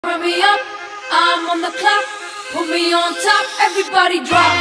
Run me up, I'm on the clock. Put me on top, everybody drop.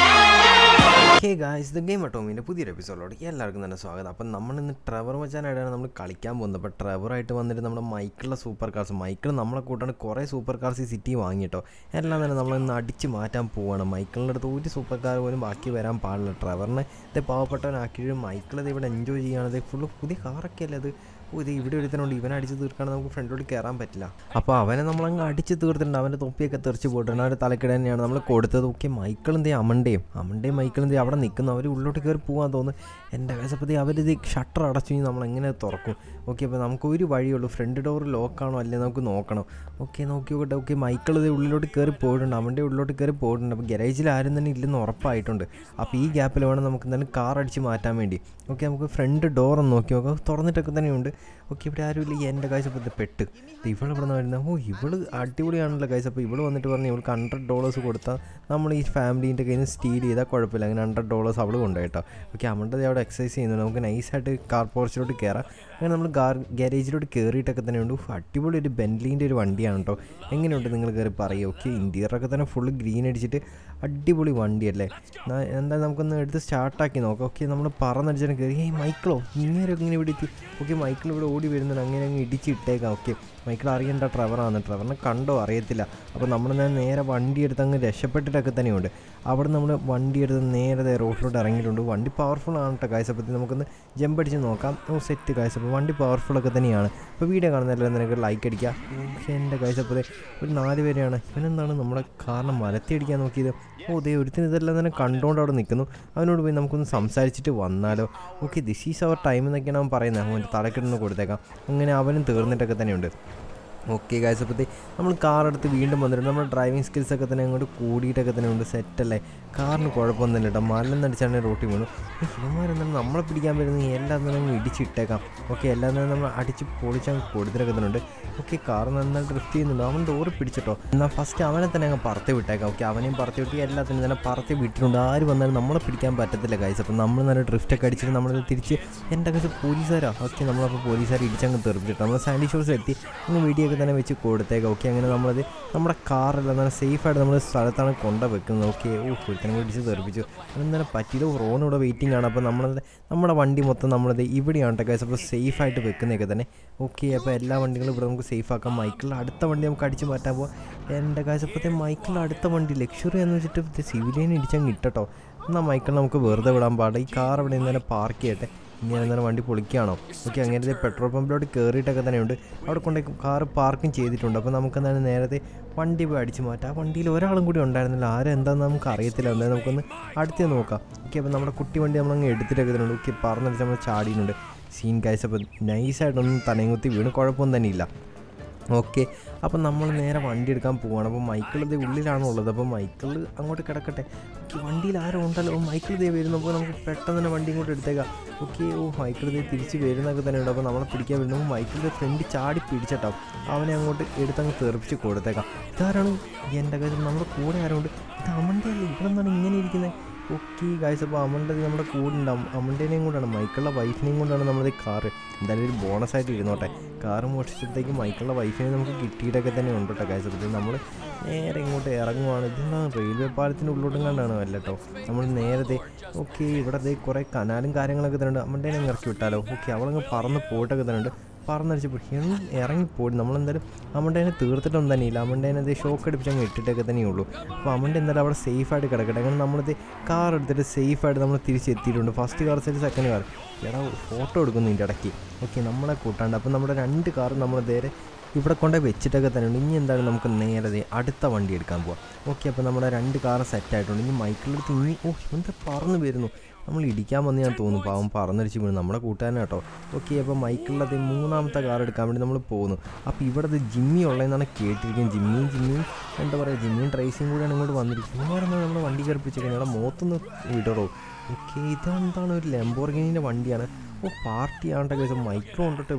Hey guys, the game അറ്റോമിൻ്റെ പുതിയൊരു എപ്പിസോഡിലോട് എല്ലാവർക്കും തന്നെ സ്വാഗതം. അപ്പം നമ്മളിന്ന് ട്രെവർ മച്ചാനായിട്ടാണ് നമ്മൾ കളിക്കാൻ പോകുന്നത്. അപ്പോൾ ട്രെവറായിട്ട് വന്നിട്ട് നമ്മുടെ മൈക്കിളുടെ സൂപ്പർ കാർസ്, മൈക്കിൾ നമ്മളെ കൂട്ടാണ് കുറേ സൂപ്പർ കാർസ് ഈ സിറ്റി വാങ്ങിയിട്ടോ. എല്ലാം തന്നെ നമ്മളിന്ന് അടിച്ച് മാറ്റാൻ പോവുകയാണ്. മൈക്കിളിൻ്റെ അടുത്ത് ഒരു സൂപ്പർ കാർ പോലും ബാക്കി വരാൻ പാടില്ല. ട്രെവറിനെ ഇത് പാവപ്പെട്ടവനാക്കിയിട്ട് മൈക്കിൾ ഇത് ഇവിടെ എൻജോയ് ചെയ്യുകയാണ്. ഇത് ഫുള്ള് പുതിയ കാറൊക്കെ അല്ലേ അത്. ഇത് ഇവിടെ ഒരുത്തനുണ്ട്, ഇവനെ അടിച്ച് തീർക്കാണെങ്കിൽ നമുക്ക് ഫ്രണ്ടിലോട്ട് കയറാൻ പറ്റില്ല. അപ്പോൾ അവനെ നമ്മളങ്ങ് അടിച്ച് തീർത്തിട്ടുണ്ട്. അവൻ്റെ തൊപ്പിയൊക്കെ തെറിച്ച് പോയിട്ടുണ്ട്. അവൻ്റെ തലക്കിട തന്നെയാണ് നമ്മൾ കൊടുത്തത്. ഓക്കെ, മൈക്കിളെന്തേ അമണ്ടയും മൈക്കിളെന്തേ അവിടെ നിൽക്കുന്നു. അവർ ഉള്ളിലോട്ട് കയറി പോകാൻ തോന്നുന്നു. എൻ്റെ കേസപ്പത്തി അവരിത് ഷട്ടർ അടച്ചു കഴിഞ്ഞാൽ നമ്മളെങ്ങനെ തുറക്കും? ഓക്കെ, അപ്പോൾ നമുക്ക് ഒരു വഴിയുള്ളൂ. ഫ്രണ്ട് ഡോർ ലോക്കാണോ അല്ലേ നമുക്ക് നോക്കണം. ഓക്കെ, നോക്കി നോക്കട്ടെ. ഓക്കെ, മൈക്കിൾ ഇത് ഉള്ളിലോട്ട് കയറി പോയിട്ടുണ്ട്, അവൻ്റെ ഉള്ളിലോട്ട് കയറി പോയിട്ടുണ്ട്. അപ്പോൾ ഗരാജിൽ ആരും തന്നെ ഇല്ലെന്ന് ഉറപ്പായിട്ടുണ്ട്. അപ്പോൾ ഈ ഗ്യാപ്പിൽ വേണം നമുക്ക് എന്തായാലും കാർ അടിച്ച് മാറ്റാൻ വേണ്ടി. ഓക്കെ, നമുക്ക് ഫ്രണ്ട് ഡോർ ഒന്ന് നോക്കി നോക്കാം. തുറന്നിട്ടൊക്കെ തന്നെയുണ്ട്. ഓക്കെ, ഇവിടെ ആരുമില്ല. എൻ്റെ കാഴ്ചപ്പത്തെ പെട്ട് ഇവളിവിടെ നിന്ന് വരുന്നത്. ഇവള് അടിപൊളിയാണല്ലോ കാഴ്ച. അപ്പോൾ ഇവള് വന്നിട്ട് പറഞ്ഞു ഇവൾക്ക് $100 കൊടുത്താൽ നമ്മൾ ഈ ഫാമിലീൻ്റെ കയ്യിൽ നിന്ന് സ്റ്റീൽ ചെയ്താൽ കുഴപ്പമില്ല. അങ്ങനെ $100 അവൾ കൊണ്ടുപോയിട്ടോ. ഓക്കെ, അവളുടെ അവിടെ എക്സസൈസ് ചെയ്യുന്നുണ്ട്. നമുക്ക് നൈസായിട്ട് കാർ പോർച്ചിലോട്ട് കയറാം. അങ്ങനെ നമ്മൾ ഗാരേജിലോട്ട് കയറിയിട്ടൊക്കെ തന്നെ ഉണ്ട്. അടിപൊളി ഒരു ബെൻലീൻ്റെ ഒരു വണ്ടിയാണ് കേട്ടോ. എങ്ങനെയുണ്ട് നിങ്ങൾ കയറി പറയുക? ഓക്കെ, ഇൻറ്റീരിയറൊക്കെ തന്നെ ഫുള്ള് ഗ്രീൻ അടിച്ചിട്ട് അടിപൊളി വണ്ടിയല്ലേ. എന്തായാലും നമുക്കൊന്ന് എടുത്ത് സ്റ്റാർട്ടാക്കി നോക്കാം. ഓക്കെ, നമ്മൾ പറന്നടിച്ചാൽ കയറി. മൈക്കിളോ ഇങ്ങനെയൊക്കെ ഇങ്ങനെ ഇവിടെ എത്തി. ഓക്കെ, മൈക്കിൾ ഇവിടെ ഓടി വരുന്നുണ്ട്. അങ്ങനെ അങ്ങ് ഇടിച്ചിട്ടേക്കാം. ഓക്കെ, മൈക്കിൾ അറിയേണ്ട ട്രെവറാണ്. ട്രെവറിനെ കണ്ടോ അറിയത്തില്ല. അപ്പോൾ നമ്മൾ നേരെ വണ്ടി എടുത്ത് അങ്ങ് രക്ഷപ്പെട്ടിട്ടൊക്കെ തന്നെയുണ്ട്. അവിടെ നമ്മൾ വണ്ടി എടുത്ത് നേരെ റോഡിലോട്ട് ഇറങ്ങിയിട്ടുണ്ട്. വണ്ടി പവർഫുൾ ആണ് കേട്ടോ കാഴ്ചപ്പത്തി. നമുക്കൊന്ന് ജമ്പ് അടിച്ച് നോക്കാം. സെറ്റ് കാഴ്ചപ്പോൾ വണ്ടി പവർഫുള്ളൊക്കെ തന്നെയാണ്. അപ്പോൾ വീഡിയോ കാണുന്നതെല്ലാം നിനക്ക് ലൈക്ക് അടിക്കുക. പക്ഷേ എൻ്റെ കാഴ്ചപ്പത്തെ ഒരു 4 പേരെയാണ്. ഇവനെന്താണ് നമ്മുടെ കാറിനെ മലത്തി അടിക്കാൻ നോക്കിയത്? ദേ ഒരുത്തിന് ഇതെല്ലാം തന്നെ കണ്ടുകൊണ്ട് അവിടെ നിൽക്കുന്നു. അവനോട് പോയി നമുക്കൊന്ന് സംസാരിച്ചിട്ട് വന്നാലോ? Okay, this is our time എന്നൊക്കെയാണ് അവൻ പറയുന്നത്. അവൻ്റെ തലക്കെട്ടൊന്ന് കൊടുത്തേക്കാം. അങ്ങനെ അവനും തീർന്നിട്ടൊക്കെ തന്നെയുണ്ട്. ഓക്കെ കാഴ്ചപ്പത്തി നമ്മൾ കാറെടുത്ത് വീണ്ടും വന്നിട്ടുണ്ട്. നമ്മുടെ ഡ്രൈവിംഗ് സ്കിൽസൊക്കെ തന്നെ അങ്ങോട്ട് കൂടിയിട്ടൊക്കെ തന്നെ ഉണ്ട്. സെറ്റല്ലേ, കാറിന് കുഴപ്പമൊന്നുമില്ല കേട്ടോ. മലന്നടിച്ചാണ് റോട്ടിൽ വീണു. ഇവന്മാരെന്താണ് നമ്മളെ പിടിക്കാൻ വരുന്നത്? എല്ലാം തന്നെ അങ്ങ് ഇടിച്ചിട്ടേക്കാം. ഓക്കെ, എല്ലാം തന്നെ നമ്മൾ അടിച്ച് പൊളിച്ചങ്ങ് കൊടുത്തിട്ടൊക്കെ തന്നെ ഉണ്ട്. ഓക്കെ, കാർ നന്നായി ഡ്രിഫ്റ്റ് ചെയ്യുന്നുണ്ട്. അവൻ ഡോറ് പിടിച്ചിട്ടോ. എന്നാൽ ഫസ്റ്റ് അവനെ തന്നെ അങ്ങ് പറത്തി വിട്ടേക്കാം. ഓക്കെ, അവനെയും പറത്തി വിട്ടി എല്ലാത്തിനും തന്നെ പറത്തി വിട്ടിട്ടുണ്ട്. ആര് വന്നാലും നമ്മളെ പിടിക്കാൻ പറ്റത്തില്ല കാഴ്ച. അപ്പം നമ്മൾ നല്ല ഡ്രിഫ്റ്റൊക്കെ അടിച്ചിട്ട് നമ്മളിത് തിരിച്ച് എൻ്റെ കാഴ്ച പോലീസുകാരാണ്. ഓക്കെ, നമ്മളപ്പോൾ പോലീസുകാർ ഇടിച്ചങ്ങ് തെറിപ്പിച്ചിട്ട് നമ്മൾ സാൻഡി ഷോഴ്സ് എത്തി അങ്ങ് വീഡിയോ ഒക്കെ തന്നെ വെച്ച് കൊടുത്തേക്കാം. ഓക്കെ, അങ്ങനെ നമ്മളത് നമ്മുടെ കാറെല്ലാം നല്ല സേഫായിട്ട് നമ്മൾ സ്ഥലത്താണ് കൊണ്ടു വെക്കുന്നത്. ഓക്കെ, ഒരുത്തനെ പിടിച്ച് തെറിപ്പിച്ചു. അതെന്താണ് പറ്റിയത്? റോൺ ഇവിടെ വെയിറ്റിംഗ് ആണ്. അപ്പോൾ നമ്മുടെ വണ്ടി മൊത്തം നമ്മളത് ഇവിടെയാണ് കേസ്. അപ്പോൾ സേഫായിട്ട് വെക്കുന്നതൊക്കെ തന്നെ. ഓക്കെ, അപ്പോൾ എല്ലാ വണ്ടികളും ഇവിടെ നമുക്ക് സേഫ് ആക്കാം. മൈക്കിളിൽ അടുത്ത വണ്ടി നമുക്ക് അടിച്ച് മാറ്റാൻ പോകാം. എൻ്റെ കാഴ്ചപ്പത്തെ മൈക്കിളിൽ അടുത്ത വണ്ടി ലക്ഷറി എന്ന് വെച്ചിട്ട് സിവിലിയനെ ഇടിച്ചങ്ങ് ഇട്ടോ. എന്നാൽ മൈക്കിൾ നമുക്ക് വെറുതെ വിടാൻ പാടില്ല. ഈ കാർ ഇവിടെ നിന്ന് തന്നെ പാർക്ക് ചെയ്യട്ടെ. ഇനി എന്തായാലും വണ്ടി പൊളിക്കുകയാണോ? ഓക്കെ, അങ്ങനെ പെട്രോൾ പമ്പിലോട്ട് കയറിയിട്ടൊക്കെ തന്നെയുണ്ട്. അവിടെ കൊണ്ട് കാർ പാർക്കും ചെയ്തിട്ടുണ്ട്. അപ്പോൾ നമുക്ക് എന്താണ് നേരത്തെ വണ്ടി പോയി അടിച്ച് മാറ്റാം. ആ വണ്ടിയിൽ ഒരാളും കൂടി ഉണ്ടായിരുന്നില്ല. ആരും എന്താണെന്ന് നമുക്ക് അറിയത്തില്ല. എന്തായാലും നമുക്കൊന്ന് അടുത്ത് നോക്കാം. ഓക്കെ, അപ്പോൾ നമ്മുടെ കുട്ടി വണ്ടി നമ്മളങ്ങ് എടുത്തിട്ടൊക്കെ തന്നെയുണ്ട്. ഓക്കെ, പറന്നടിച്ച് നമ്മൾ ചാടിയിട്ടുണ്ട്. സീൻ കാഴ്ച. അപ്പോൾ നൈസായിട്ടൊന്നും തലയും കുത്തി വീണ് കുഴപ്പമൊന്നും തന്നെ ഇല്ല. ഓക്കെ, അപ്പം നമ്മൾ നേരെ വണ്ടി എടുക്കാൻ പോവുകയാണ്. അപ്പോൾ മൈക്കിൾ ഇത് ഉള്ളിലാണുള്ളത്. അപ്പോൾ മൈക്കിൾ അങ്ങോട്ട് കിടക്കട്ടെ. ഓക്കെ, വണ്ടിയിൽ ആരും ഉണ്ടല്ലോ. മൈക്കിൾ ഇതേ വരുന്നപ്പോൾ നമുക്ക് പെട്ടെന്ന് തന്നെ വണ്ടി ഇങ്ങോട്ട് എടുത്തേക്കാം. ഓക്കെ, മൈക്കിൾ ഇതേ തിരിച്ച് വരുന്നൊക്കെ തന്നെ ഉണ്ട്. അപ്പോൾ നമ്മളെ പിടിക്കാൻ വരുമ്പോൾ മൈക്കിളിൻ്റെ ഫ്രണ്ട് ചാടി പിടിച്ചിട്ടാവും. അവനെ അങ്ങോട്ട് എടുത്തങ്ങ് തെറിപ്പിച്ച് കൊടുത്തേക്കാം. ഇതാരാണ്? എൻ്റെ കാര്യം നമ്മുടെ കൂടെ ആരുണ്ട്? ഇത് അമൻ്റെ അല്ലേ? ഇവിടെ നിന്നാണ് ഇങ്ങനെ ഇരിക്കുന്നത്. ഓക്കെ ഗായ്സ്, അപ്പോൾ അമൻ്റെ നമ്മുടെ കൂടെ ഉണ്ടാവും. അമൻ്റെനെയും കൊണ്ടാണ്, മൈക്കിളുടെ വൈഫിനെയും കൊണ്ടാണ് നമ്മളത് കാറ്. എന്തായാലും ഒരു ബോണസായിട്ട് ഇരുന്നോട്ടെ. കാറ് മോഷിച്ചപ്പോഴത്തേക്ക് മൈക്കിളുടെ വൈഫിനെ നമുക്ക് കിട്ടിയിട്ടൊക്കെ തന്നെ ഉണ്ട് കേട്ടോ ഗായ്സ്. അപ്പോൾ നമ്മൾ നേരെ ഇങ്ങോട്ട് ഇറങ്ങുവാണ്. ഇതെന്താണ് റെയിൽവേ പാലത്തിൻ്റെ ഉള്ളിലോട്ടും കണ്ടാണ് അല്ല കേട്ടോ. നമ്മൾ നേരത്തെ ഓക്കെ ഇവിടെ കുറേ കനാലും കാര്യങ്ങളൊക്കെ തന്നെ ഉണ്ട്. അമൻ്റെനെ ഇറക്കി വിട്ടാലോ? ഓക്കെ, അവളങ്ങ് പറന്ന് പോയിട്ടൊക്കെ തന്നെ ഉണ്ട്. പറന്നടിച്ചപ്പോൾ ഇറങ്ങിപ്പോയി. നമ്മളെന്തായാലും അമണ്ടേനെ തീർത്തിട്ടൊന്നും തന്നെ ഇല്ല. അമണ്ടേനെ ഷോക്ക് അടിപ്പിച്ച് അങ്ങ് ഇട്ടിട്ടൊക്കെ തന്നെയുള്ളൂ. അപ്പോൾ അമണ്ട എന്തായാലും അവിടെ സേഫായിട്ട് കിടക്കട്ടെ. അങ്ങനെ നമ്മളിത് കാർ എടുത്തിട്ട് സേഫായിട്ട് നമ്മൾ തിരിച്ചെത്തിയിട്ടുണ്ട്. First car set second car. എടാ ഫോട്ടോ എടുക്കുന്നു ഇതിൻ്റെ ഇടയ്ക്ക്. ഓക്കെ, നമ്മളെ കൂട്ടാണ്ട്. അപ്പോൾ നമ്മുടെ 2 കാറും നമ്മൾ നേരെ ഇവിടെ കൊണ്ട് വെച്ചിട്ടൊക്കെ തന്നെ ഉണ്ട്. ഇനി എന്താണ് നമുക്ക് നേരെ അടുത്ത വണ്ടി എടുക്കാൻ പോവാം. ഓക്കെ, അപ്പോൾ നമ്മുടെ 2 കാറ് സെറ്റായിട്ടുണ്ട്. ഇനി മൈക്കിളെടുത്ത് ഇനി എന്താ പറന്ന് വരുന്നു. നമ്മൾ ഇടിക്കാൻ വന്ന് ഞാൻ തോന്നുന്നു. പാവം പറന്നടിച്ച് വീണു. നമ്മുടെ കൂട്ടുകാരനാണ് കേട്ടോ. ഓക്കെ, അപ്പോൾ മൈക്കിളിലത് 3ാമത്തെ കാർ എടുക്കാൻ വേണ്ടി നമ്മൾ പോകുന്നു. അപ്പോൾ ഇവിടെ ജിമ്മി ഉള്ളതെന്നാണ് കേട്ടിരിക്കുന്നത്. ജിമ്മിയും എന്താ പറയുക, ജിമ്മിയും ട്രേസിയും കൂടെയാണ് ഇങ്ങോട്ട് വന്നിരിക്കുന്നത്. ഇവന്മാരെന്നാൽ നമ്മുടെ വണ്ടി കയറിപ്പിച്ചേക്കുന്നത്. ഞങ്ങളുടെ മുഖത്തൊന്ന് വിടറോ? ഓക്കെ, ഇതെന്താണ് ഒരു ലംബോർഗിനിൻ്റെ വണ്ടിയാണ്. പാർട്ടി ആണ്ട കേസ്. മൈക്കിൾ കൊണ്ടിട്ട് ഇവിടെ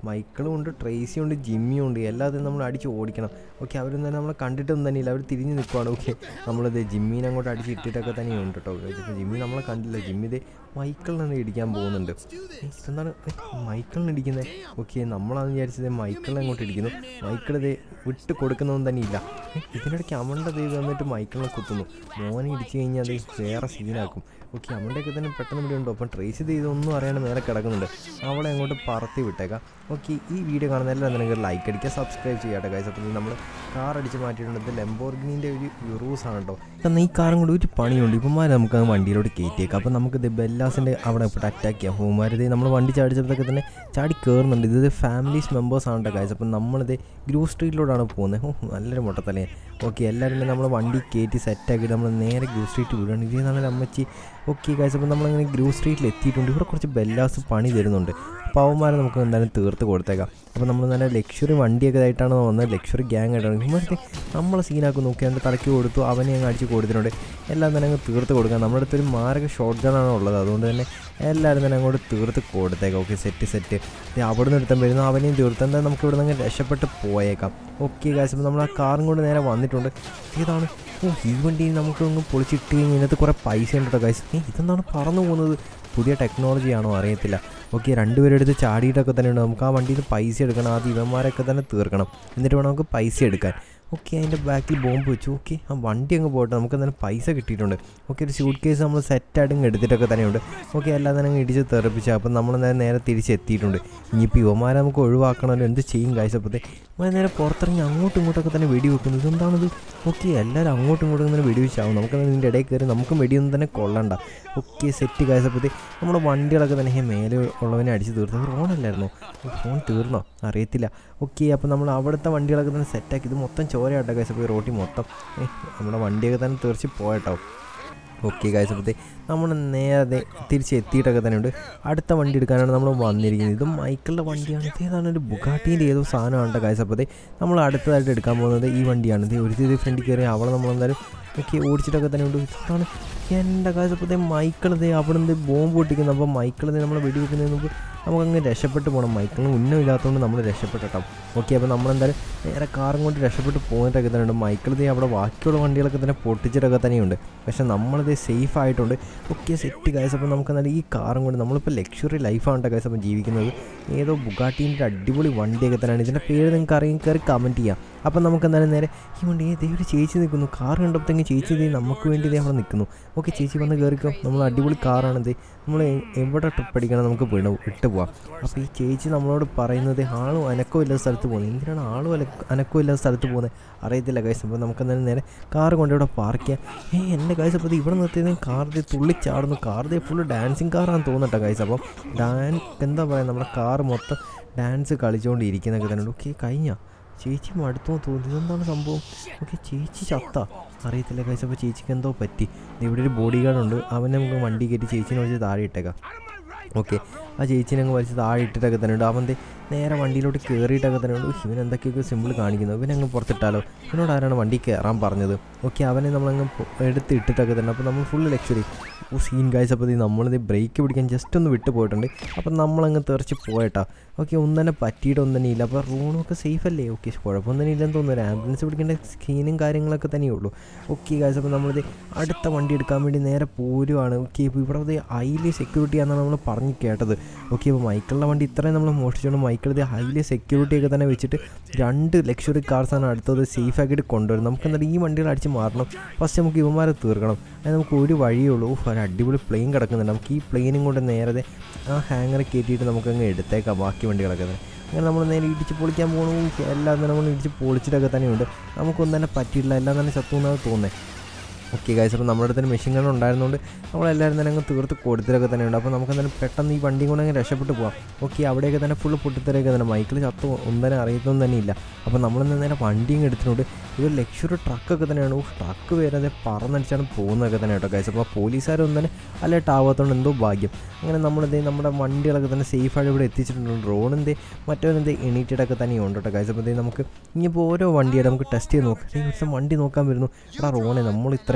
മൈക്കിളും ഉണ്ട്, ട്രേസിയും ഉണ്ട്, ജിമ്മിയും ഉണ്ട്. എല്ലാത്തിനും നമ്മൾ അടിച്ച് ഓടിക്കണം. ഓക്കെ, അവരൊന്നും തന്നെ നമ്മളെ കണ്ടിട്ടൊന്നും തന്നെയില്ല, അവർ തിരിഞ്ഞ് നിൽക്കുവാണ്. ഓക്കെ, നമ്മളിത് ജിമ്മീനെ അങ്ങോട്ട് അടിച്ച് ഇട്ടിട്ടൊക്കെ തന്നെയുണ്ട് കേട്ടോ. ജിമ്മി നമ്മളെ കണ്ടില്ല. ജിമ്മി ഇത് മൈക്കിളിനെ ഇടിക്കാൻ പോകുന്നുണ്ട്. എന്താണ് മൈക്കിളിനെ ഇടിക്കുന്നത്? ഓക്കെ, നമ്മളാണെന്ന് വിചാരിച്ചത് മൈക്കിളിനെ അങ്ങോട്ട് ഇടിക്കുന്നു. മൈക്കിളിത് വിട്ട് കൊടുക്കുന്നതൊന്നും തന്നെ ഇല്ല. ഇതിനിടയ്ക്ക് അമ്മയുടെ ദൈവം വന്നിട്ട് മൈക്കിളിനെ കുത്തുന്നു. മോനെ ഇടിച്ചു കഴിഞ്ഞാൽ അത് വേറെ സീനാക്കും. ഓക്കെ, അമ്മയുടെയൊക്കെ തന്നെ പെട്ടെന്ന് ഇവിടെ ഉണ്ടോ. അപ്പം ട്രേസ് ഇതൊന്നും അറിയാണ്ട് നേരെ കിടക്കുന്നുണ്ട്. അവളെ അങ്ങോട്ട് പറത്തി വിട്ടേക്കാം. ഓക്കെ, ഈ വീഡിയോ കാണുന്ന എല്ലാവരും നിങ്ങൾക്ക് ലൈക്ക് അടിക്കുക, സബ്സ്ക്രൈബ് ചെയ്യാട്ടെ ഗൈസ്. അപ്പം നമ്മൾ കാർ അടിച്ച് മാറ്റിയിട്ടുണ്ട്. ലംബോർഗിനിൻ്റെ ഒരു യൂറൂസാണ് കേട്ടോ. എന്നാൽ ഈ കാറും കൂടി ഒരു പണിയുണ്ട്. ഇപ്പന്മാർ നമുക്ക് ആ വണ്ടിയിലോട്ട് കയറ്റിയേക്കാം. അപ്പം നമുക്കിത് ബെല്ലാസിൻ്റെ അവിടെ ഇപ്പോൾ അറ്റാക്ക് ചെയ്യാം. ഹോമാരിത് നമ്മൾ വണ്ടി ചാടിച്ചപ്പോഴത്തേക്ക് തന്നെ ചാടി കയറുന്നുണ്ട്. ഇത് ഫാമിലീസ് മെമ്പേഴ്സാണ് കേട്ടോ ഗൈസ്. അപ്പം നമ്മളിത് ഗ്രൂ സ്ട്രീറ്റിലോട്ടാണ് പോകുന്നത്. നല്ലൊരു മുട്ടത്തലേ. ഓക്കെ, എല്ലാവരും തന്നെ നമ്മൾ വണ്ടി കയറ്റി സെറ്റാക്കിയിട്ട് നമ്മൾ നേരെ ഗ്രൂ സ്ട്രീറ്റ് വിടുകയാണ്. ഇത് നല്ല അമ്മച്ചി. ഓക്കെ ഗൈസ്, അപ്പോൾ നമ്മളങ്ങനെ ഗ്രൂ സ്ട്രീറ്റിൽ എത്തിയിട്ടുണ്ട്. ഇവിടെ കുറച്ച് ബെല്ലാസ് പണി തരുന്നുണ്ട്. അപ്പോൾ അവന്മാരെ നമുക്ക് എന്തായാലും തീർത്ത് കൊടുത്തേക്കാം. അപ്പോൾ നമ്മൾ നല്ല ലക്ഷറി വണ്ടിയൊക്കെ ആയിട്ടാണ് വന്നത്. ലക്ഷറി ഗ്യാങ് ആയിട്ടാണ്. ഇവർക്ക് നമ്മളെ സീനാക്കി നോക്കിയാണ്ട് തലയ്ക്ക് കൊടുത്തു. അവനെ അങ്ങ് അടിച്ച് കൊടുത്തിട്ടുണ്ട്. എല്ലാം തന്നെ അങ്ങ് തീർത്ത് കൊടുക്കാം. നമ്മുടെ അടുത്തൊരു മാരക ഷോട്ട് ഗണ്ണാണ് ഉള്ളത്. അതുകൊണ്ട് തന്നെ എല്ലാവരും തന്നെ അങ്ങോട്ട് തീർത്ത് കൊടുത്തേക്കാം. Okay, set. അവിടെ നിന്ന് എടുത്താൽ വരുന്നു. അവനെയും തീർത്ത് എന്തായാലും നമുക്ക് ഇവിടെ നിന്ന് രക്ഷപ്പെട്ട് പോയേക്കാം. ഓക്കെ ഗൈസ്, അപ്പോൾ നമ്മൾ ആ കാറും കൊണ്ട് നേരെ വന്നിട്ടുണ്ട്. ഇതാണ് ഈ വണ്ടി നമുക്കൊന്ന് പൊളിച്ചിട്ട് കഴിഞ്ഞാൽ ഇതിനകത്ത് കുറേ പൈസ ഉണ്ട് കേട്ടോ ഗൈസ്. ഇതെന്താണ് പറന്നു പോകുന്നത്? പുതിയ ടെക്നോളജിയാണോ അറിയത്തില്ല. ഓക്കെ, രണ്ടുപേരും എടുത്ത് ചാടിയിട്ടൊക്കെ തന്നെ ഉണ്ട്. നമുക്ക് ആ വണ്ടിയിൽ നിന്ന് പൈസ എടുക്കണം. ആദ്യം ഇവന്മാരൊക്കെ തന്നെ തീർക്കണം, എന്നിട്ട് വേണം നമുക്ക് പൈസ എടുക്കാൻ. ഓക്കെ, അതിൻ്റെ ബാക്കിൽ ബോംബ് വെച്ചു. ഓക്കെ, ആ വണ്ടി അങ്ങ് പോട്ടെ. നമുക്ക് എന്തായാലും പൈസ കിട്ടിയിട്ടുണ്ട്. ഓക്കെ, ഒരു സ്യൂട്ട് കേസ് നമ്മൾ സെറ്റായിട്ട് എടുത്തിട്ടൊക്കെ തന്നെയുണ്ട്. ഓക്കെ, എല്ലാം തന്നെ അങ്ങ് ഇടിച്ച് തെറിപ്പിച്ചു. അപ്പം നമ്മൾ നേരെ തിരിച്ചെത്തിയിട്ടുണ്ട്. ഇനിയിപ്പോൾ ഇവന്മാരെ നമുക്ക് ഒഴിവാക്കണമല്ലോ. എന്ത് ചെയ്യും ഗൈസ്? അപ്പോഴത്തെ നേരെ പുറത്തിറങ്ങി അങ്ങോട്ടും ഇങ്ങോട്ടൊക്കെ തന്നെ വെടി വെക്കുന്നു. ഇതെന്താണിത്? ഓക്കെ, എല്ലാവരും അങ്ങോട്ടും ഇങ്ങോട്ടും തന്നെ വെടി വെച്ചാവും. നമുക്ക് ഇതിൻ്റെ ഇടയിൽ കയറി നമുക്കും വെടിയൊന്നും തന്നെ കൊള്ളണ്ട. Okay, set guys. അപ്പോഴത്തെ നമ്മുടെ വണ്ടികളൊക്കെ തന്നെ മേലെ ഉള്ളവനെ അടിച്ച് തീർത്തു. ഫോണല്ലായിരുന്നോ? ഫോൺ തീർന്നോ അറിയത്തില്ല. ഓക്കെ, അപ്പോൾ നമ്മൾ അവിടുത്തെ വണ്ടികളൊക്കെ തന്നെ സെറ്റാക്കി. ഇത് മൊത്തം ചോരയാട്ടോ ഗൈസ്. അപ്പോൾ ഈ റോട്ടിൽ മൊത്തം നമ്മുടെ വണ്ടിയൊക്കെ തന്നെ തീർച്ച പോയട്ടോ. ഓക്കെ ഗൈസ്, അപ്പോഴത്തെ നമ്മൾ നേരെ തിരിച്ചെത്തിയിട്ടൊക്കെ തന്നെയുണ്ട്. അടുത്ത വണ്ടി എടുക്കാനാണ് നമ്മൾ വന്നിരിക്കുന്നത്. ഇത് മൈക്കിളിൻ്റെ വണ്ടിയാണ്. ഏതാണ് ഒരു ബുഗാട്ടീൻ്റെ ഏതോ സാധനമാണ് ഗൈസ്. അപ്പോഴത്തെ നമ്മൾ അടുത്തതായിട്ട് എടുക്കാൻ പോകുന്നത് ഈ വണ്ടിയാണ്. ഒരു ഫ്രണ്ടിൽ കയറി അവളെ നമ്മളെന്തായാലും ഒക്കെ ഓടിച്ചിട്ടൊക്കെ തന്നെ ഉണ്ട്. ഇതാണ് എൻ്റെ ഗൈസ്. അപ്പോഴത്തെ മൈക്കിളത് അവിടെ നിന്ന് ബോംബ് പൊട്ടിക്കുന്നത്. അപ്പോൾ മൈക്കിളത് നമ്മൾ വെടിവെക്കുന്നതിന് മുമ്പ് നമുക്കങ്ങ് രക്ഷപ്പെട്ട് പോകണം. മൈക്കിളിന് ഉന്നമില്ലാത്തതുകൊണ്ട് നമ്മൾ രക്ഷപ്പെട്ടോ. ഓക്കെ, അപ്പോൾ നമ്മളെന്തായാലും നേരെ കാറും കൊണ്ട് രക്ഷപ്പെട്ട് പോകുന്നിട്ടൊക്കെ തന്നെ ഉണ്ട്. മൈക്കിളത് അവിടെ ബാക്കിയുള്ള വണ്ടികളൊക്കെ തന്നെ പൊട്ടിച്ചിട്ടൊക്കെ തന്നെയുണ്ട്. പക്ഷേ നമ്മളിത് സേഫ് ആയിട്ടുണ്ട്. Okay, set guys. അപ്പോൾ നമുക്ക് എന്തായാലും ഈ കാറും കൊണ്ട് നമ്മളിപ്പോൾ ലക്ഷറി ലൈഫാണ് ഗൈസ് അപ്പോൾ ജീവിക്കുന്നത്. ഏതോ ബുഗാട്ടീൻ്റെ അടിപൊളി വണ്ടിയൊക്കെ തന്നെയാണ്. ഇതിൻ്റെ പേര് നിങ്ങൾക്ക് അറിയാൻ കയറി കമൻറ്റ് ചെയ്യാം. അപ്പം നമുക്ക് എന്തായാലും നേരെ ഈ വണ്ടി ഒരു ചേച്ചി നിൽക്കുന്നു. കാർ കണ്ടപ്പോഴത്തേക്ക് ചേച്ചി നമുക്ക് വേണ്ടി അവിടെ നിൽക്കുന്നു. ഓക്കെ, ചേച്ചി വന്ന് കയറിക്കോ. നമ്മൾ അടിപൊളി കാറാണിത്. നമ്മൾ എവിടെ ട്രിപ്പ് അടിക്കണം നമുക്ക് വിട്ട് പോവാം. അപ്പോൾ ഈ ചേച്ചി നമ്മളോട് പറയുന്നത് ആളും അനക്കവും ഇല്ലാത്ത സ്ഥലത്ത് പോകുന്നത്. എന്തിനാണ് ആളും അനക്കവും ഇല്ലാത്ത സ്ഥലത്ത് പോകുന്നത് അറിയത്തില്ല ഗൈസ്. അപ്പോൾ നമുക്ക് എന്തായാലും നേരെ കാർ കൊണ്ട് ഇവിടെ പാർക്ക് ചെയ്യാം. എൻ്റെ ഗൈസ്, അപ്പോൾ ഇവിടെ നിർത്തിയത് കാറിൽ തുള്ളിച്ചാടുന്നു. കാറിൽ ഫുള്ള് ഡാൻസിങ് കാറാണെന്ന് തോന്നട്ടോ ഗൈസ്. അപ്പം എന്താ പറയുക, നമ്മുടെ കാർ മൊത്തം ഡാൻസ് കളിച്ചുകൊണ്ടിരിക്കുന്നൊക്കെ തന്നെ. ഓക്കെ, കഴിഞ്ഞ ചേച്ചി മടുത്തോ തോന്നി. ഇതെന്താണ് സംഭവം? ഓക്കെ, ചേച്ചി ചത്ത അറിയത്തില്ല ഗൈസ്. അപ്പോൾ ചേച്ചിക്ക് എന്തോ പറ്റി. ഇവിടെ ഒരു ബോഡി ഗാർഡുണ്ട്. അവനെ നമുക്ക് വണ്ടി കയറ്റി ചേച്ചീനെ വിളിച്ച് താഴെ ഇട്ടേക്കാം. ഓക്കെ, ആ ചേച്ചീനെ അങ്ങ് വലിച്ച് താഴെ ഇട്ടിട്ടൊക്കെ തന്നെ ഉണ്ട്. അവൻ്റെ നേരെ വണ്ടിയിലോട്ട് കയറിയിട്ടൊക്കെ തന്നെ ഉണ്ട്. ഇവൻ എന്തൊക്കെയൊക്കെ സിമ്പിൾ കാണിക്കുന്നു. ഇവനങ്ങ് പുറത്തിട്ടാലോ? ഇവനോട് ആരാണ് വണ്ടി കയറാൻ പറഞ്ഞത്? ഓക്കെ, അവനെ നമ്മളങ്ങ് എടുത്ത് ഇട്ടിട്ടൊക്കെ തന്നെ. അപ്പോൾ നമ്മൾ ഫുള്ള് ലക്ഷറി സീൻ ഗൈസ്. അപ്പോൾ നമ്മളിത് ബ്രേക്ക് പിടിക്കാൻ ജസ്റ്റ് ഒന്ന് വിട്ട് പോയിട്ടുണ്ട്. അപ്പം നമ്മളങ്ങ് തെറിച്ച് പോയിട്ടാ. ഓക്കെ, ഒന്നും തന്നെ പറ്റിയിട്ടൊന്നും തന്നെ ഇല്ല. അപ്പോൾ റൂണൊക്കെ സേഫ് അല്ലേ? ഓക്കെ, കുഴപ്പമൊന്നും തന്നെ ഇല്ലെന്ന് തോന്നുന്നു. ഒരു ആംബുലൻസ് പിടിക്കേണ്ട സ്ക്രീനും കാര്യങ്ങളൊക്കെ തന്നെയേ ഉള്ളൂ. ഓക്കെ ഗൈസ്, അപ്പോൾ നമ്മളിത് അടുത്ത വണ്ടി എടുക്കാൻ വേണ്ടി നേരെ പോരുവാണ്. ഓക്കെ, ഇപ്പോൾ ഇവിടെ ഹൈലി സെക്യൂരിറ്റി ആണെന്നാണ് നമ്മൾ പറഞ്ഞ് കേട്ടത്. ഓക്കെ, അപ്പോൾ മൈക്കിളിൻ്റെ വണ്ടി ഇത്രയും നമ്മൾ മോഷ്ടിച്ചുകൊണ്ട് മൈക്കിളിത് ഹൈലി സെക്യൂരിറ്റിയൊക്കെ തന്നെ വെച്ചിട്ട് 2 ലക്ഷറി കാർസാണ് അടുത്തത് സേഫ് ആക്കിയിട്ട് കൊണ്ടുവരും. നമുക്ക് എന്തായാലും ഈ വണ്ടികൾ അടിച്ച് മാറണം. ഫസ്റ്റ് നമുക്ക് ഇവന്മാരെ തീർക്കണം. അതിന് നമുക്ക് ഒരു വഴിയേ ഉള്ളൂ. ഒരു അടിപൊളി പ്ലെയിൻ കിടക്കുന്നുണ്ട്. നമുക്ക് ഈ പ്ലെയിനും കൊണ്ട് നേരെ ആ ഹാങ്ങറെ കയറ്റിയിട്ട് നമുക്കങ്ങ് എടുത്തേക്കാം ബാക്കി വണ്ടികളൊക്കെ തന്നെ. അങ്ങനെ നമ്മൾ നേരെ ഇടിച്ച് പൊളിക്കാൻ പോകണം. എല്ലാം തന്നെ നമ്മൾ ഇടിച്ച് പൊളിച്ചിട്ടൊക്കെ തന്നെയുണ്ട്. നമുക്കൊന്നും തന്നെ പറ്റിയിട്ടില്ല. എല്ലാം തന്നെ ചത്തു എന്നാണ് തോന്നുന്നത്. ഓക്കെ ഗൈസ്, അപ്പോൾ നമ്മുടെ അടുത്ത് മെഷീൻ ഗൺ ഉണ്ടായിരുന്നുകൊണ്ട് നമ്മളെല്ലാവരും തന്നെ അങ്ങ് തീർത്ത് കൊടുത്തിട്ടൊക്കെ തന്നെയുണ്ട്. അപ്പോൾ നമുക്ക് എന്തായാലും പെട്ടെന്ന് ഈ വണ്ടിയും കൊണ്ട് അങ്ങ് രക്ഷപ്പെട്ട് പോകാം. ഓക്കെ, അവിടെയൊക്കെ തന്നെ ഫുള്ള് പൊട്ടിത്തെറിയൊക്കെ തന്നെ. മൈക്കിൾ ചത്തു ഒന്നും തന്നെ അറിയത്തൊന്നും തന്നെ ഇല്ല. അപ്പോൾ നമ്മൾ നേരെ വണ്ടിയും എടുത്തിട്ടുണ്ട്. ഇതൊരു ലക്ഷറി ട്രക്കൊക്കെ തന്നെയാണ്. ട്രക്ക് വരെ പറന്നടിച്ചാണ് പോകുന്നതൊക്കെ തന്നെ കേട്ടോ ഗൈസ്. അപ്പോൾ പോലീസുകാരൊന്നും തന്നെ അലേർട്ട് ആവാത്തതുകൊണ്ട് എന്തോ ഭാഗ്യം. അങ്ങനെ നമ്മുടെ വണ്ടികളൊക്കെ തന്നെ സേഫായിട്ട് ഇവിടെ എത്തിച്ചിട്ടുണ്ട്. ഡ്രോണിൻ്റെ മറ്റവരെന്തേ എണീറ്റിട്ടൊക്കെ തന്നെയുണ്ട് കേട്ടോ ഗൈസ്. അപ്പോൾ നമുക്ക് ഇനിയിപ്പോൾ ഓരോ വണ്ടിയായിട്ട് നമുക്ക് ടെസ്റ്റ് ചെയ്ത് നോക്കാം. ഒരു വണ്ടി നോക്കാൻ വരുന്നു. എടാ റോണെ, നമ്മൾ ഇത്രയും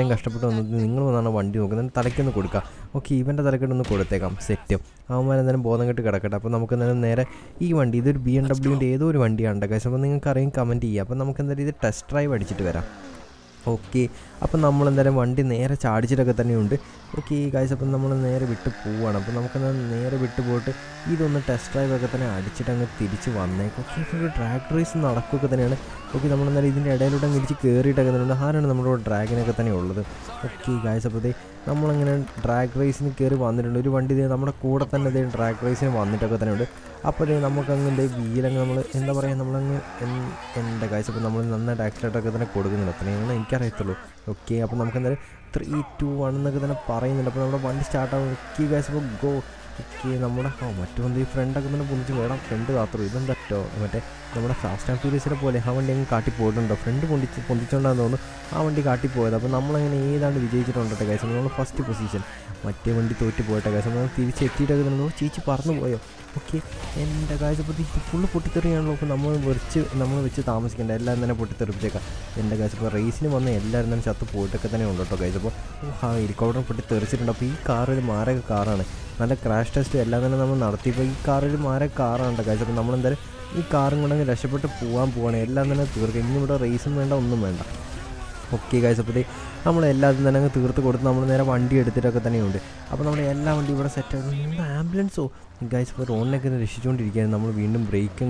ഇത്രയും കഷ്ടപ്പെട്ട് വന്നിട്ട് നിങ്ങൾ വന്നാണ് വണ്ടി നോക്കുന്നത്, തലയ്ക്കൊന്ന് കൊടുക്കുക. ഓക്കെ, ഇവൻ്റെ തലക്കെട്ടൊന്ന് കൊടുത്തേക്കാം. സെറ്റ്. അവന്മാരെന്തായാലും ബോധം കെട്ട് കിടക്കട്ടെ. അപ്പോൾ നമുക്ക് എന്തായാലും നേരെ ഈ വണ്ടി, ഇതൊരു BMW ഏതോ ഒരു വണ്ടിയാണ് ഗൈസ്. അപ്പോൾ നിങ്ങൾക്ക് അറിയാം, കമൻറ്റ് ചെയ്യുക. അപ്പോൾ നമുക്ക് എന്തായാലും ഇത് ടെസ്റ്റ് ഡ്രൈവ് അടിച്ചിട്ട് വരാം. ഓക്കെ, അപ്പം നമ്മളെന്തായാലും വണ്ടി നേരെ ചാടിച്ചിട്ടൊക്കെ തന്നെയുണ്ട്. ഓക്കെ ഗൈസ്, അപ്പം നമ്മൾ നേരെ വിട്ട് പോവുകയാണ്. അപ്പോൾ നമുക്കെന്നാൽ നേരെ വിട്ട് പോയിട്ട് ഇതൊന്ന് ടെസ്റ്റ് ഡ്രൈവ് ഒക്കെ തന്നെ അടിച്ചിട്ട് അങ്ങ് തിരിച്ച് വന്നേക്കും. ഓക്കെ, ഇപ്പോൾ ഒരു ഡ്രാഗ് റേസ് നടക്കുകയൊക്കെ തന്നെയാണ്. ഓക്കെ, നമ്മളെന്തായാലും ഇതിൻ്റെ ഇടയിലൂടെ അങ്ങ് തിരിച്ച് കയറിയിട്ടൊക്കെ തന്നെയുണ്ട്. ആരാണ് നമ്മുടെ ഡ്രാഗിനൊക്കെ തന്നെ ഉള്ളത്. ഓക്കെ ഗൈസ്, അപ്പോൾ നമ്മളങ്ങനെ ഡ്രാഗ് റേസിന് കയറി വന്നിട്ടുണ്ട്. ഒരു വണ്ടി നമ്മുടെ കൂടെ തന്നെ ഡ്രാഗ് റേസിന് വന്നിട്ടൊക്കെ തന്നെ ഉണ്ട്. അപ്പോൾ നമുക്കങ്ങനെ വീലങ്ങ് നമ്മൾ എന്താ പറയുക, നമ്മളങ്ങ് എൻ്റെ ഗൈസ്, അപ്പോൾ നമ്മൾ നന്നായിട്ട് ആക്സിഡൻറ്റൊക്കെ തന്നെ കൊടുക്കുന്നുണ്ട്. അത്രയാണ് എനിക്കറിയത്തുള്ളൂ. ഓക്കെ, അപ്പോൾ നമുക്കെന്തായാലും 3, 2, 1 എന്നൊക്കെ തന്നെ പറയുന്നുണ്ട്. അപ്പോൾ നമ്മുടെ വണ്ടി സ്റ്റാർട്ടാകും. ഓക്കെ ഗൈസ്, അപ്പോൾ ഗോ. ഓക്കെ, നമ്മുടെ മറ്റു വണ്ടി ഫ്രണ്ടൊക്കെ തന്നെ പൊന്നിച്ച് വേണം. ഫ്രണ്ട് കാത്തുള്ളൂ. ഇതെന്താ മറ്റേ നമ്മുടെ ഫാസ്റ്റ് ആൻഡ് ഫ്യൂരിയസിനെ പോലെ ആ വണ്ടി അങ്ങ് കാട്ടിപ്പോയിട്ടുണ്ടോ. ഫ്രണ്ട് പൊന്തിച്ചുകൊണ്ടാന്ന് തോന്നുന്നു ആ വണ്ടി കാട്ടിപ്പോയത്. അപ്പോൾ നമ്മളങ്ങനെ ഏതാണ്ട് വിജയിച്ചിട്ടുണ്ടോ ഗൈസ്. നമ്മൾ ഫസ്റ്റ് പൊസിഷൻ. മറ്റേ വണ്ടി തോറ്റ് പോയിട്ടെ ഗൈസ്. നമ്മൾ തിരിച്ചെത്തിയിട്ടൊക്കെ തന്നെ ചേച്ചി പറന്നു പോയോ. ഓക്കെ, എൻ്റെ ഗൈസ്, അപ്പോൾ ഇത് ഫുള്ള് പൊട്ടിത്തെറിയാണല്ലോ. അപ്പോൾ നമ്മൾ വെച്ച് താമസിക്കേണ്ട എല്ലാം തന്നെ പൊട്ടിത്തെറിപ്പിച്ചേക്കാം. എൻ്റെ ഗൈസ്, ഇപ്പോൾ റേസിന് വന്ന എല്ലാവരും തന്നെ ചത്ത് പോയിട്ടൊക്കെ തന്നെ ഉണ്ട് കേട്ടോ ഗൈസ്. അപ്പോൾ ഹെലികോപ്റ്റർ പൊട്ടിത്തെറിച്ചിട്ടുണ്ട്. അപ്പോൾ ഈ കാർ ഒരു മാരക കാറാണ്. നല്ല ക്രാഷ് ടെസ്റ്റ് എല്ലാം തന്നെ നമ്മൾ നടത്തിയപ്പോൾ ഈ കാറൊരു മാരക കാറാണ് ഗൈസ്. അപ്പോൾ നമ്മളെന്തായാലും ഈ കാറും കൊണ്ടങ്ങ് രക്ഷപ്പെട്ട് പോവാണ്. എല്ലാം തന്നെ തീർക്കുക. ഇനി ഇവിടെ റേസും വേണ്ട, ഒന്നും വേണ്ട. ഓക്കെ ഗൈസ്, അപ്പോൾ നമ്മളെല്ലാതും തന്നെ അങ്ങ് തീർത്ത് കൊടുത്ത് നമ്മൾ നേരെ വണ്ടി എടുത്തിട്ടൊക്കെ തന്നെയുണ്ട്. അപ്പോൾ നമ്മുടെ എല്ലാ വണ്ടി ഇവിടെ സെറ്റാക്കി. ആംബുലൻസോ ഗൈസ്, ഇപ്പോൾ റോഡിനൊക്കെ രക്ഷിച്ചുകൊണ്ടിരിക്കുകയാണ്. നമ്മൾ വീണ്ടും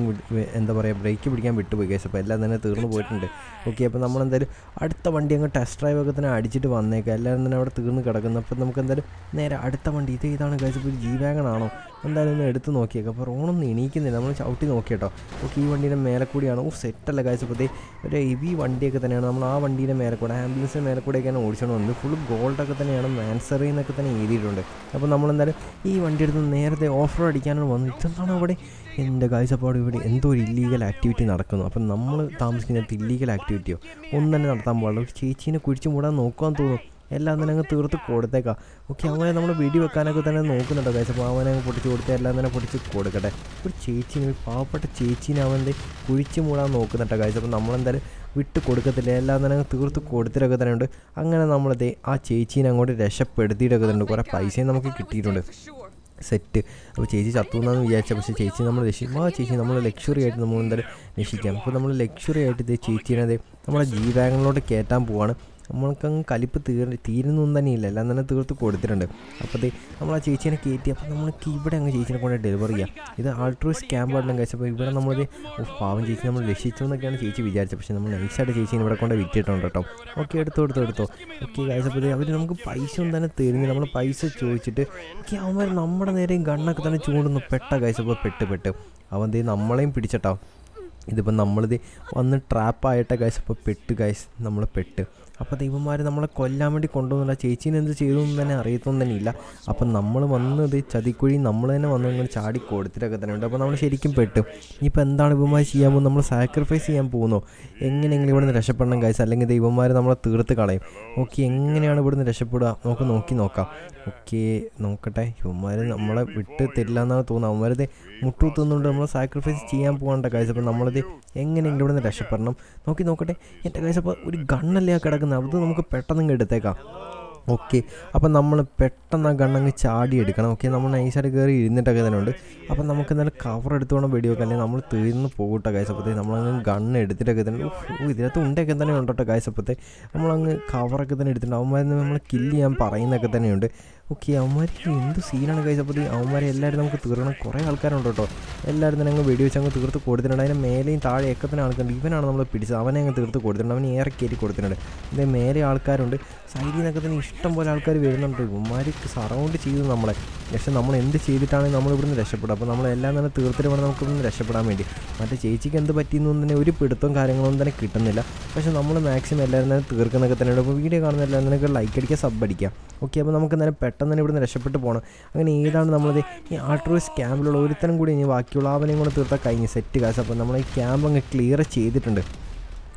ബ്രേക്ക് പിടിക്കാൻ വിട്ടുപോയി ഗൈസ്. അപ്പോൾ എല്ലാം തന്നെ തീർന്നു പോയിട്ടുണ്ട്. ഓക്കെ, അപ്പോൾ നമ്മളെന്തായാലും അടുത്ത വണ്ടി അങ്ങ് ടെസ്റ്റ് ഡ്രൈവ് ഒക്കെ തന്നെ അടിച്ചിട്ട് വന്നേക്കാം. എല്ലാവരും തന്നെ അവിടെ തീർന്ന് കിടക്കുന്നു. അപ്പോൾ നമുക്ക് എന്തായാലും നേരെ അടുത്ത വണ്ടി ഇതാണ് ഗൈസ്. ഇപ്പോൾ ഒരു G-Wagon ആണോ എന്തായാലും ഒന്ന് എടുത്ത് നോക്കിയേക്കാം. അപ്പോൾ റോണൊന്നും എണീക്കുന്നില്ല. നമ്മൾ ചവിട്ടി നോക്കിയിട്ടോ. ഓക്കെ, ഈ വണ്ടീൻ്റെ മേലെ കൂടിയാണ്. സെറ്റല്ല ഗൈസ്. അപ്പോൾ ഒരു ഹെവി വണ്ടിയൊക്കെ തന്നെയാണ്. നമ്മൾ ആ വണ്ടീൻ്റെ മേലെ കൂടെ, ആംബുലൻസിൻ്റെ മേലെ കൂടെയൊക്കെയാണ് ഓടിച്ചുകൊണ്ട് വന്നത്. ഫുൾ ഗോൾഡൊക്കെ തന്നെയാണ്. മാൻസറി എന്നൊക്കെ തന്നെ എഴുതിയിട്ടുണ്ട്. അപ്പോൾ നമ്മളെന്തായാലും ഈ വണ്ടി എടുത്ത് നേരത്തെ ഓഫ് റോഡ് അടിക്കാനാണ് വന്നത്. ഇതെന്താണ് അവിടെ എൻ്റെ ഗൈസ്. അപ്പോൾ ഇവിടെ എന്തോ ഒരു ഇല്ലീഗൽ ആക്ടിവിറ്റി നടക്കുന്നു. അപ്പം നമ്മൾ താമസിക്കുന്നത് ഇല്ലീഗൽ ആക്ടിവിറ്റിയോ ഒന്നും തന്നെ നടത്താൻ പാടില്ല. ഒരു ചേച്ചീനെ കുഴിച്ച് മൂടാൻ നോക്കാൻ തോന്നും. എല്ലാം തന്നെ അങ്ങ് തീർത്ത് കൊടുത്തേക്കാം. ഓക്കെ, അവനെ നമ്മൾ വെടി വെക്കാനൊക്കെ തന്നെ നോക്കുന്നുണ്ടോ ഗൈസ്. അപ്പോൾ അവനെ അങ്ങ് പൊട്ടിച്ച് കൊടുത്ത് എല്ലാം തന്നെ പൊട്ടിച്ച് കൊടുക്കട്ടെ. ഒരു ചേച്ചീനെ, പാവപ്പെട്ട ചേച്ചീനെ അവൻ്റെ കുഴിച്ച് മൂടാൻ നോക്കുന്നുണ്ടോ ഗൈസ്. അപ്പോൾ നമ്മളെന്തായാലും വിട്ട് കൊടുക്കത്തില്ല. എല്ലാം തന്നെ അങ്ങ് തീർത്ത് കൊടുത്തിട്ടൊക്കെ തന്നെ ഉണ്ട്. അങ്ങനെ നമ്മളത് ആ ചേച്ചീനെ അങ്ങോട്ട് രക്ഷപ്പെടുത്തിയിട്ടൊക്കെ തന്നെ ഉണ്ട്. കുറേ പൈസയും നമുക്ക് കിട്ടിയിട്ടുണ്ട്. സെറ്റ്. അപ്പോൾ ചേച്ചി ചത്തു എന്നാന്ന് വിചാരിച്ചാൽ, പക്ഷേ ചേച്ചി നമ്മൾ ചേച്ചി നമ്മൾ ലക്ഷറി ആയിട്ട് നമ്മൾ എന്തായാലും രക്ഷിക്കാം. അപ്പോൾ നമ്മൾ ലക്ഷറി ആയിട്ട് ചേച്ചീനെ നമ്മുടെ G-Wagonലോട്ട് കയറ്റാൻ പോവാണ്. നമ്മൾക്കങ്ങ് കലിപ്പ് തീരുന്നൊന്നും തന്നെയില്ല. എല്ലാം തന്നെ തീർത്ത് കൊടുത്തിട്ടുണ്ട്. അപ്പോൾ നമ്മൾ ആ ചേച്ചീനെ കയറ്റി. അപ്പോൾ നമ്മൾക്ക് ഇവിടെ അങ്ങ് ചേച്ചീനെ കൊണ്ട് ഡെലിവറി ചെയ്യാം. ഇത് ആൾട്രൂസ് ക്യാമ്പാണെല്ലാം കഴിച്ചപ്പോൾ ഇവിടെ നമ്മളത് പാവം ചേച്ചി നമ്മൾ രക്ഷിച്ചു എന്നൊക്കെയാണ് ചേച്ചി വിചാരിച്ചത്. പക്ഷേ നമ്മൾ നൈസായിട്ട് ചേച്ചീനെ ഇവിടെ കൊണ്ട് വിറ്റിട്ടുണ്ട് കേട്ടോ. ഓക്കെ, എടുത്തോ. ഓക്കെ കഴിച്ചപ്പോൾ അവർ നമുക്ക് പൈസ ഒന്നും തന്നെ തരുന്നില്ല. നമ്മൾ പൈസ ചോദിച്ചിട്ട് ഓക്കെ അവന്മാർ നമ്മുടെ നേരെയും ഗണ്ണൊക്കെ തന്നെ ചൂടുന്നു. കഴിച്ചപ്പോൾ പെട്ട് അവൻ നമ്മളെയും പിടിച്ചിട്ടോ. ഇതിപ്പോൾ നമ്മളിത് വന്ന് ട്രാപ്പായിട്ട കഴിച്ചപ്പോൾ നമ്മൾ പെട്ട്. അപ്പോൾ ദൈവന്മാർ നമ്മളെ കൊല്ലാൻ വേണ്ടി കൊണ്ടുവന്നില്ല. ചേച്ചീനെ എന്ത് ചെയ്തു എന്ന് തന്നെ അറിയത്തൊന്നും തന്നെ ഇല്ല. അപ്പം നമ്മൾ വന്നത് ചതിക്കുഴി നമ്മൾ തന്നെ വന്ന് ഇങ്ങനെ ചാടി കൊടുത്തിട്ടൊക്കെ തന്നെ ഉണ്ട്. അപ്പോൾ നമ്മൾ ശരിക്കും പെട്ട്. ഇനിയിപ്പോൾ എന്താണ് ഇവന്മാർ ചെയ്യാൻ പോകുന്നത്? നമ്മൾ സാക്രിഫൈസ് ചെയ്യാൻ പോകുന്നോ? എങ്ങനെയെങ്കിലും ഇവിടെ നിന്ന് രക്ഷപ്പെടണം ഗൈസ്, അല്ലെങ്കിൽ ദൈവന്മാർ നമ്മളെ തീർത്ത് കളയും. ഓക്കെ, എങ്ങനെയാണ് ഇവിടെ നിന്ന് രക്ഷപ്പെടുക? നമുക്ക് നോക്കാം. ഓക്കെ, നോക്കട്ടെ. ഇവന്മാർ നമ്മളെ വിട്ട് തരില്ല എന്നാണ് തോന്നുന്നത്. അവന്മാരത് മുട്ടുകുത്തുന്നുണ്ട്. നമ്മൾ സാക്രിഫൈസ് ചെയ്യാൻ പോകണ്ട ഗൈസ്. അപ്പോൾ നമ്മളത് എങ്ങനെയെങ്കിലും ഇവിടെ നിന്ന് രക്ഷപ്പെടണം. നോക്കട്ടെ. എൻ്റെ ഗൈസ്, അപ്പോൾ ഒരു ഗണ്ണല്ലേ ആ കിടക്കുന്നത്, അത് നമുക്ക് പെട്ടെന്ന് എടുത്തേക്കാം. ഓക്കെ, അപ്പം നമ്മൾ പെട്ടെന്ന് ആ ഗണ്ണങ്ങ് ചാടി എടുക്കണം. ഓക്കെ, നമ്മൾ നൈസായിട്ട് കയറി ഇരുന്നിട്ടൊക്കെ തന്നെ ഉണ്ട്. അപ്പം നമുക്ക് എന്തായാലും കവർ എടുത്തോണം വെടി വെക്കാം, അല്ലെങ്കിൽ നമ്മൾ തീർന്ന് പോകട്ടെ ഗൈസപ്പത്തെ. നമ്മളങ്ങ് ഗണ്ണ് എടുത്തിട്ടൊക്കെ തന്നെ ഇതിനകത്ത് ഉണ്ടൊക്കെ തന്നെ ഉണ്ടോട്ടെ ഗൈസപ്പത്തെ. നമ്മളങ്ങ് കവറൊക്കെ തന്നെ എടുത്തിട്ടുണ്ട്. അവന്മാരിൽ നമ്മൾ കില്ല് ചെയ്യാൻ പറയുന്നൊക്കെ തന്നെയുണ്ട്. ഓക്കെ, അവന്മാർക്ക് എന്ത് സീനാണ് ഗൈസപ്പത്തെ. അവന്മാരെ എല്ലാവരും നമുക്ക് തീർക്കണം. കുറേ ആൾക്കാരുണ്ട് കേട്ടോ. എല്ലാവരും തന്നെ അങ്ങ് വെടി വെച്ച് അങ്ങ് തീർത്ത് കൊടുത്തിട്ടുണ്ട്. അതിന് മേലെയും താഴെയൊക്കെ തന്നെ ആൾക്കാരുണ്ട്. ഇവനാണ് നമ്മൾ പിടിച്ചത്. അവനെ അങ്ങ് തീർത്ത് കൊടുത്തിട്ടുണ്ട്. അവന് ഏറെ കയറ്റി കൊടുത്തിട്ടുണ്ട്. ഇതിൻ്റെ മേലെ ആൾക്കാരുണ്ട്. സൈഡിൽ നിന്നൊക്കെ തന്നെ ഇഷ്ടം പോലെ ആൾക്കാർ വരുന്നുണ്ട്. ഇവന്മാർക്ക് സറൗണ്ട് ചെയ്തു നമ്മളെ. പക്ഷേ നമ്മൾ എന്ത് ചെയ്തിട്ടാണെങ്കിൽ നമ്മളിവിടുന്ന് രക്ഷപ്പെടും. അപ്പോൾ നമ്മളെല്ലാം തന്നെ തീർത്തിട്ട് വേണം നമുക്ക് ഇവിടുന്ന് രക്ഷപ്പെടാൻ വേണ്ടി. മറ്റേ ചേച്ചിക്ക് എന്ത് പറ്റിയെന്നൊന്നും തന്നെ ഒരു പിടുത്തവും കാര്യങ്ങളൊന്നും തന്നെ കിട്ടുന്നില്ല. പക്ഷേ നമ്മൾ മാക്സിമം എല്ലാവരും തന്നെ തീർക്കുന്നൊക്കെ തന്നെയുണ്ട്. അപ്പോൾ വീഡിയോ കാണുന്ന എല്ലാവരും തന്നെ ലൈക്ക് അടിക്കുക, സബ് അടിക്കുക. ഓക്കെ, അപ്പോൾ നമുക്ക് തന്നെ പെട്ടെന്ന് തന്നെ ഇവിടുന്ന് രക്ഷപ്പെട്ട് പോകണം. അങ്ങനെ ഏതാണ് നമ്മളത് ഈ ആൾട്രൂസ് ക്യാമ്പിലുള്ള ഒരുത്തനും കൂടി ഇനി ബാക്കിയുള്ള അവനെയും കൂടെ തീർത്താൽ കഴിഞ്ഞ് സെറ്റ് കാശ്. അപ്പോൾ നമ്മൾ ഈ ക്യാമ്പ് അങ്ങ് ക്ലിയർ ചെയ്തിട്ടുണ്ട്.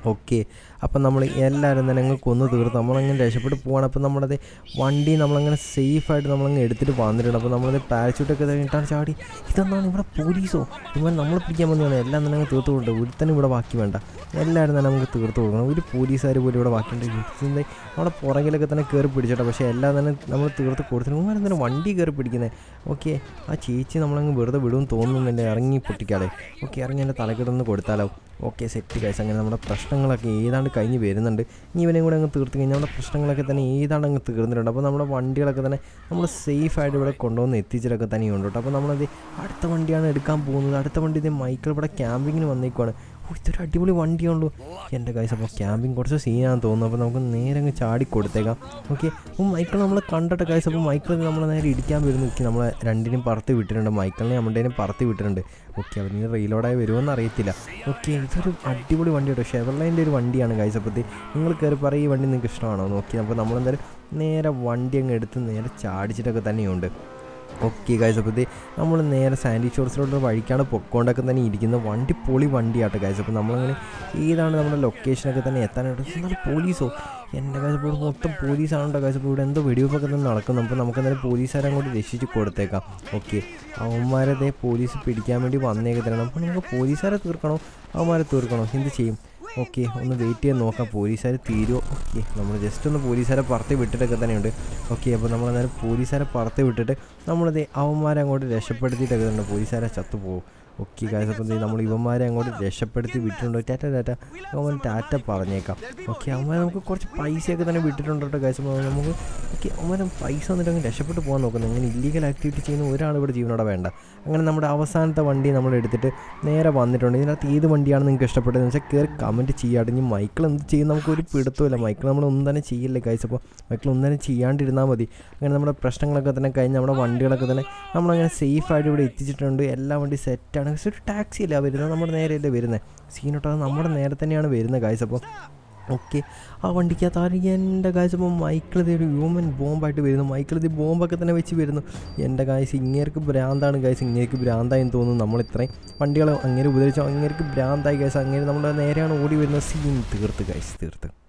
ഓക്കെ, അപ്പം നമ്മൾ എല്ലാവരും തന്നെ അങ്ങ് കൊന്നു തീർത്ത് നമ്മളങ്ങനെ രക്ഷപ്പെട്ട് പോവാണ്. അപ്പം നമ്മളത് വണ്ടി നമ്മളങ്ങനെ സേഫായിട്ട് നമ്മളങ്ങ് എടുത്തിട്ട് വന്നിട്ടുണ്ട്. അപ്പോൾ നമ്മളത് പാരച്യൂട്ടൊക്കെ കഴിഞ്ഞിട്ടാണ് ചാടി. ഇതെന്താണ് ഇവിടെ പോലീസോ? ഇവൻ നമ്മളെ പിടിക്കാൻ വന്നതാണ്. എല്ലാം തന്നെ അങ്ങ് തീർത്ത് കൊടുത്തു. ഒരുത്തനും ഇവിടെ ബാക്കി വേണ്ട, എല്ലാവരും തന്നെ നമുക്ക് തീർത്ത് കൊടുക്കണം. ഒരു പോലീസുകാർ പോലും ഇവിടെ ബാക്കിയുണ്ട്. ഇതിൻ്റെ നമ്മുടെ പുറകിലൊക്കെ തന്നെ കയറി പിടിച്ചിട്ടോ, പക്ഷേ എല്ലാം തന്നെ നമ്മൾ തീർത്ത് കൊടുത്തിട്ട് ഇവന്മാരും തന്നെ വണ്ടി കയറി പിടിക്കുന്നത്. ഓക്കെ, ആ ചേച്ചി നമ്മളങ്ങ് വെറുതെ വിടുമെന്ന് തോന്നുന്നുണ്ടല്ലേ, ഇറങ്ങി പൊട്ടിക്കാതെ. ഓക്കെ, ഇറങ്ങി എൻ്റെ തലക്കിടന്ന് കൊടുത്താലോ. Okay, set guys. അങ്ങനെ നമ്മുടെ പ്രശ്നങ്ങളൊക്കെ ഏതാണ്ട് കഴിഞ്ഞ് വരുന്നുണ്ട്. ഇനി ഇവനെയും കൂടെ അങ്ങ് തീർത്ത് കഴിഞ്ഞാൽ നമ്മുടെ പ്രശ്നങ്ങളൊക്കെ തന്നെ ഏതാണ്ട് അങ്ങ് തീർന്നിട്ടുണ്ട്. അപ്പോൾ നമ്മുടെ വണ്ടികളൊക്കെ തന്നെ നമ്മൾ സേഫായിട്ട് ഇവിടെ കൊണ്ടുവന്ന് എത്തിച്ചിട്ടൊക്കെ തന്നെയുണ്ട് കേട്ടോ. അപ്പോൾ നമ്മളത് അടുത്ത വണ്ടിയാണ് എടുക്കാൻ പോകുന്നത്. അടുത്ത വണ്ടി ഇത് മൈക്കിൾ ഇവിടെ ക്യാമ്പിങ്ങിന് വന്നേക്കുവാണ്. ഇതൊരു അടിപൊളി വണ്ടിയാണല്ലോ എൻ്റെ ഗൈസ്. അപ്പോൾ ക്യാമ്പിങ് കുറച്ച് സീനാണെന്ന് തോന്നുന്നു. അപ്പോൾ നമുക്ക് നേരെ അങ്ങ് ചാടി കൊടുത്തേക്കാം. ഓക്കെ, അപ്പോൾ മൈക്കിൾ നമ്മൾ കണ്ടിട്ട് ഗൈസ്. അപ്പോൾ മൈക്കിൾ നമ്മൾ നേരെ ഇടിക്കാൻ വരുന്നു. നമ്മളെ രണ്ടിനും പറത്തി വിട്ടിട്ടുണ്ട്, മൈക്കിളിനെ നമ്മുടേനും പറത്തി വിട്ടിട്ടുണ്ട്. ഓക്കെ, അവന് റീലോഡായി വരുമെന്ന് അറിയത്തില്ല. ഓക്കെ, ഇതൊരു അടിപൊളി വണ്ടി കേട്ടോ, ഷെവർലൈൻ്റെ ഒരു വണ്ടിയാണ് ഗൈസ്. അപ്പോഴത്തെ നിങ്ങൾ കയറി പറയും ഈ വണ്ടി നിങ്ങൾക്ക് ഇഷ്ടമാണോ നോക്കി. അപ്പോൾ നമ്മളെന്തായാലും നേരെ വണ്ടി അങ്ങ് എടുത്ത് നേരെ ചാടിച്ചിട്ടൊക്കെ തന്നെയുണ്ട്. ഓക്കെ ഗൈസ്, അപ്പോഴത്തെ നമ്മൾ നേരെ സാൻഡി ഷോർസിലോട്ട് വഴിക്കാണ് പൊക്കോണ്ടൊക്കെ തന്നെ ഇരിക്കുന്നത്. വണ്ടി പൊളി വണ്ടിയാട്ടോ ഗൈസ്. അപ്പോൾ നമ്മളങ്ങനെ ഏതാണ് നമ്മുടെ ലൊക്കേഷനൊക്കെ തന്നെ എത്താനായിട്ട്. എന്നാലും പോലീസോ എൻ്റെ ഗൈസ്, ഇപ്പോൾ മൊത്തം പോലീസാണോ ഗൈസ്. അപ്പോൾ ഇവിടെ എന്തോ വെടിവെപ്പൊക്കെ തന്നെ നടക്കുന്നു. അപ്പോൾ നമുക്ക് എന്തായാലും പോലീസുകാരെ അങ്ങോട്ട് രക്ഷിച്ച് കൊടുത്തേക്കാം. ഓക്കെ, അവന്മാരതേ പോലീസ് പിടിക്കാൻ വേണ്ടി വന്നേക്കെ തരണം. അപ്പോൾ നമുക്ക് പോലീസുകാരെ തീർക്കണോ അവന്മാരെ തീർക്കണോ, എന്ത് ചെയ്യും? ഓക്കെ, ഒന്ന് വെയിറ്റ് ചെയ്ത് നോക്കാം പോലീസുകാർ തീരുമോ. ഓക്കെ, നമ്മൾ ജസ്റ്റ് ഒന്ന് പോലീസുകാരെ പുറത്ത് വിട്ടിട്ടൊക്കെ തന്നെയുണ്ട്. ഓക്കെ, അപ്പോൾ നമ്മളെന്തായാലും പോലീസുകാരെ പുറത്ത് വിട്ടിട്ട് നമ്മളത് അവന്മാരെ അങ്ങോട്ട് രക്ഷപ്പെടുത്തിയിട്ടൊക്കെ തന്നെ പോലീസുകാരെ ചത്തുപോകും. ഓക്കെ ഗൈസ്, അപ്പോൾ നമ്മൾ ഇവന്മാരെ അങ്ങോട്ട് രക്ഷപ്പെടുത്തി വിട്ടിട്ടുണ്ടോ. ടാറ്റ അവൻ ടാറ്റ പറഞ്ഞേക്കാം. ഓക്കെ, അവന്മാരെ നമുക്ക് കുറച്ച് പൈസയൊക്കെ തന്നെ വിട്ടിട്ടുണ്ട് കേട്ടോ ഗൈസ്. അപ്പോൾ നമുക്ക് ഓക്കെ അവന്മാരെ പൈസ വന്നിട്ട് അങ്ങ് രക്ഷപ്പെട്ട് പോകാൻ നോക്കുന്നത്. അങ്ങനെ ഇല്ലീഗൽ ആക്ടിവിറ്റി ചെയ്യുന്ന ഒരാൾ ഇവിടെ ജീവനോടെ വേണ്ട. അങ്ങനെ നമ്മുടെ അവസാനത്തെ വണ്ടി നമ്മൾ എടുത്തിട്ട് നേരെ വന്നിട്ടുണ്ട്. ഇതിനകത്ത് ഏത് വണ്ടിയാണ് നിങ്ങൾക്ക് ഇഷ്ടപ്പെട്ടതെന്ന് വെച്ചാൽ കയറി കമൻറ്റ് ചെയ്യാണ്ട്. ഇനി മൈക്കിൾ എന്ത് ചെയ്യും നമുക്കൊരു പിടുത്തമില്ല. മൈക്കിൾ നമ്മളൊന്നും തന്നെ ചെയ്യില്ലേ ഗൈസ്. അപ്പോൾ മൈക്കിൾ ഒന്നും തന്നെ ചെയ്യാണ്ടിരുന്നാൽ മതി. അങ്ങനെ നമ്മുടെ പ്രശ്നങ്ങളൊക്കെ തന്നെ കഴിഞ്ഞ് നമ്മുടെ വണ്ടികളൊക്കെ തന്നെ നമ്മളങ്ങനെ സേഫായിട്ട് ഇവിടെ എത്തിച്ചിട്ടുണ്ട്. എല്ലാ വണ്ടി സെറ്റാണ്. പക്ഷേ ഒരു ടാക്സി അല്ല വരുന്നത്, നമ്മുടെ നേരെയല്ലേ വരുന്നത്. സീനോട്ടോ അത് നമ്മുടെ നേരെ തന്നെയാണ് വരുന്നത് ഗൈസ്. അപ്പോൾ ഓക്കെ, ആ വണ്ടിക്കകത്ത് ആരും എൻ്റെ ഗൈസ്. അപ്പോൾ മൈക്കിൾ ഇത് ഒരു ഹ്യൂമൻ ബോംബായിട്ട് വരുന്നു. മൈക്കിൾ ഇത് ബോംബൊക്കെ തന്നെ വെച്ച് വരുന്നു. എൻ്റെ ഗൈസ്, ഇങ്ങേർക്ക് ഭ്രാന്താണ് ഗൈസ്. ഇങ്ങേർക്ക് ഭ്രാന്തായെന്ന് തോന്നുന്നു. നമ്മൾ ഇത്രയും വണ്ടികൾ അങ്ങനെ ഉപദ്രവിച്ചോ, അങ്ങേർക്ക് ഭ്രാന്തായി ഗൈസ്. അങ്ങനെ നമ്മുടെ നേരെയാണ് ഓടി വരുന്നത്. സീൻ തീർത്ത് ഗൈസ്, തീർത്ത്.